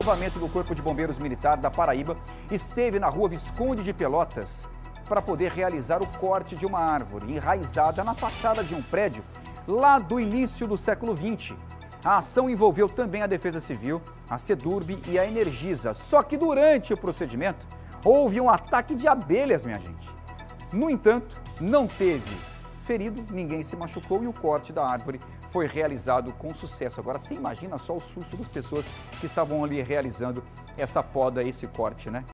salvamento do Corpo de Bombeiros Militar da Paraíba esteve na rua Visconde de Pelotas para poder realizar o corte de uma árvore enraizada na fachada de um prédio lá do início do século XX. A ação envolveu também a Defesa Civil, a Sedurb e a Energisa. Só que durante o procedimento houve um ataque de abelhas, minha gente. No entanto, não teve ferido, ninguém se machucou e o corte da árvore foi realizado com sucesso. Agora, você imagina só o susto das pessoas que estavam ali realizando essa poda, esse corte, né?